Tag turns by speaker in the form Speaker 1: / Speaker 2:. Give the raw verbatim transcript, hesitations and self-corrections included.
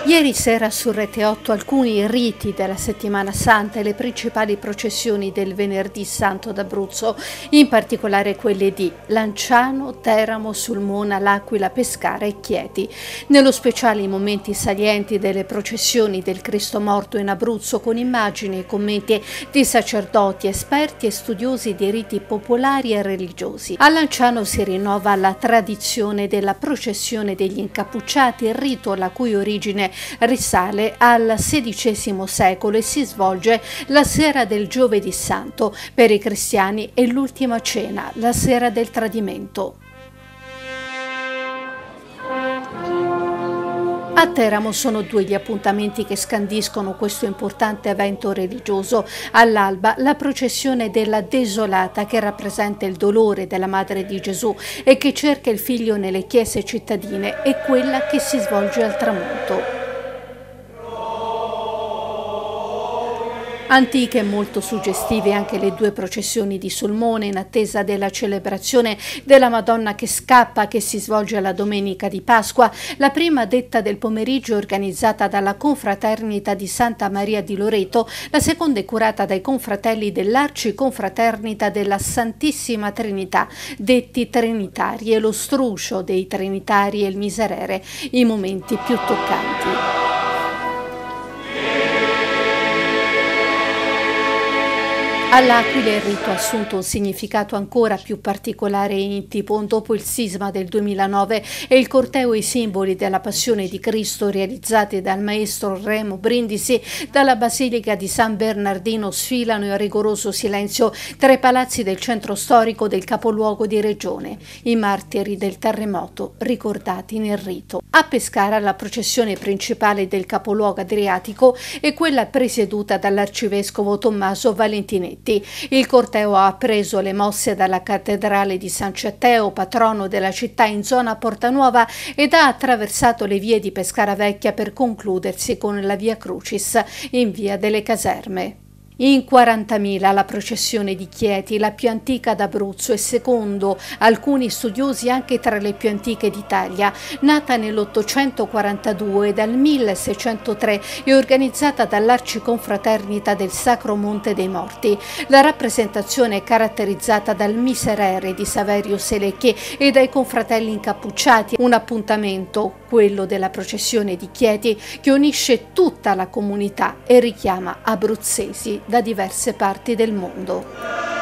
Speaker 1: Ieri sera su Rete otto alcuni riti della Settimana Santa e le principali processioni del Venerdì Santo d'Abruzzo, in particolare quelle di Lanciano, Teramo, Sulmona, L'Aquila, Pescara e Chieti. Nello speciale i momenti salienti delle processioni del Cristo morto in Abruzzo, con immagini e commenti di sacerdoti, esperti e studiosi di riti popolari e religiosi. A Lanciano si rinnova la tradizione della processione degli Incappucciati, rito la cui origine risale al sedicesimo secolo e si svolge la sera del Giovedì Santo. Per i cristiani è l'ultima cena, la sera del tradimento. A Teramo sono due gli appuntamenti che scandiscono questo importante evento religioso. All'alba la processione della Desolata, che rappresenta il dolore della Madre di Gesù e che cerca il figlio nelle chiese cittadine, e quella che si svolge al tramonto. Antiche e molto suggestive anche le due processioni di Sulmone, in attesa della celebrazione della Madonna che scappa, che si svolge la domenica di Pasqua. La prima, detta del pomeriggio, è organizzata dalla Confraternita di Santa Maria di Loreto, la seconda è curata dai confratelli dell'Arciconfraternita della Santissima Trinità, detti Trinitari, e lo struscio dei Trinitari e il Miserere, i momenti più toccanti. All'Aquila il rito ha assunto un significato ancora più particolare e intimo dopo il sisma del duemilanove e il corteo e i simboli della Passione di Cristo realizzati dal maestro Remo Brindisi dalla Basilica di San Bernardino sfilano in rigoroso silenzio tra i palazzi del centro storico del capoluogo di regione, i martiri del terremoto ricordati nel rito. A Pescara la processione principale del capoluogo adriatico è quella presieduta dall'arcivescovo Tommaso Valentinetti. Il corteo ha preso le mosse dalla cattedrale di San Cetteo, patrono della città in zona Portanuova, ed ha attraversato le vie di Pescara Vecchia per concludersi con la Via Crucis in via delle Caserme. In quarantamila la processione di Chieti, la più antica d'Abruzzo e secondo alcuni studiosi anche tra le più antiche d'Italia, nata nell'ottocentoquarantadue e dal milleseicentotre e organizzata dall'Arciconfraternita del Sacro Monte dei Morti. La rappresentazione è caratterizzata dal Miserere di Saverio Selecchi e dai confratelli incappucciati, un appuntamento, quello della processione di Chieti, che unisce tutta la comunità e richiama abruzzesi da diverse parti del mondo.